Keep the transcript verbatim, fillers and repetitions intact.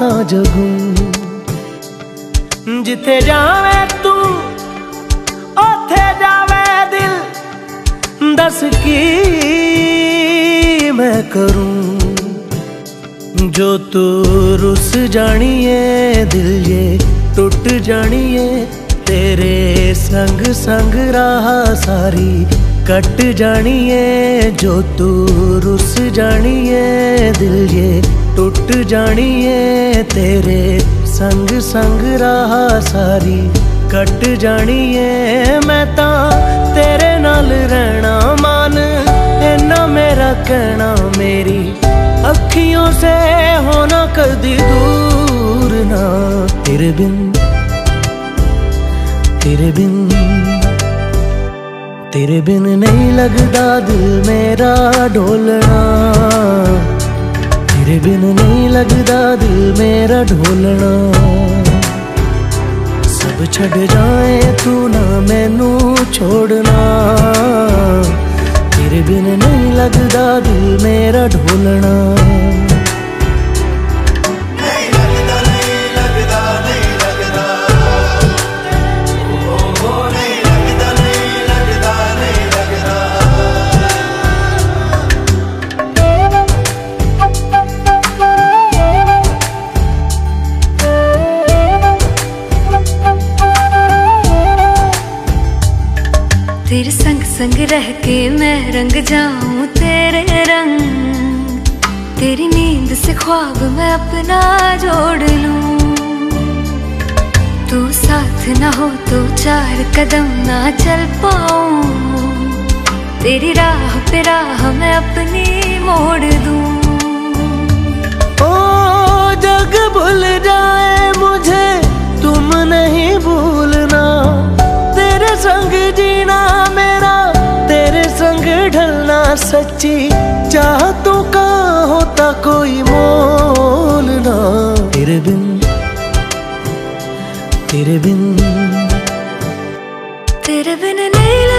तां जगूं। जिथे जावे तू ओथे जावे दिल, दस की मैं करूं। जो तू रुस जानिए दिल ये टुट जानिए, तेरे संग संग राह सारी कट जानिए। जो तू रुस जानिए दिल ये टुट जानिए, तेरे संग संग राह सारी कट जानिए। मैं तां तेरे नाल रहना मान, इन्ना मेरा कहना, मेरी अखियों से होना कदी दूर ना। तेरे बिन तेरे बिन तेरे बिन नहीं लगदा दिल मेरा ढोलना। तेरे बिन नहीं लगदा दिल मेरा ढोलना। सब छड़ जाए तू ना मैनू छोड़ना। तेरे बिन नहीं लगदा दिल मेरा ढोलना। तेरे संग संग रह के मैं रंग जाऊं तेरे रंग, तेरी नींद से ख्वाब मैं अपना जोड़ लूं। तू साथ ना हो तो चार कदम ना चल पाऊं, तेरी राह पे राह मैं अपनी मोड़ दूं। ओ जग भूल जाए मुझे तुम नहीं भूलना, तेरे संग जीना मेरा तेरे संग ढलना। सच्ची चाहतों का होता कोई मोल ना। तेरे बिन तेरे बिन तेरे बिन नहीं